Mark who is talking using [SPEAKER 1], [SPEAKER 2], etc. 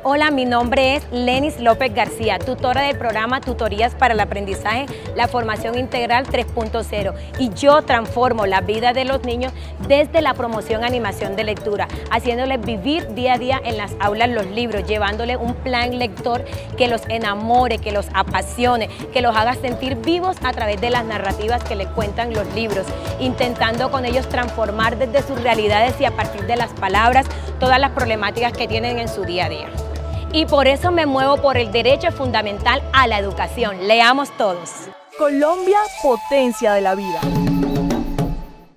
[SPEAKER 1] Hola, mi nombre es Lenis López García, tutora del programa Tutorías para el Aprendizaje, la Formación Integral 3.0, y yo transformo la vida de los niños desde la promoción animación de lectura, haciéndoles vivir día a día en las aulas los libros, llevándoles un plan lector que los enamore, que los apasione, que los haga sentir vivos a través de las narrativas que les cuentan los libros, intentando con ellos transformar desde sus realidades y a partir de las palabras todas las problemáticas que tienen en su día a día. Y por eso me muevo por el derecho fundamental a la educación. Leamos todos.
[SPEAKER 2] Colombia, potencia de la vida.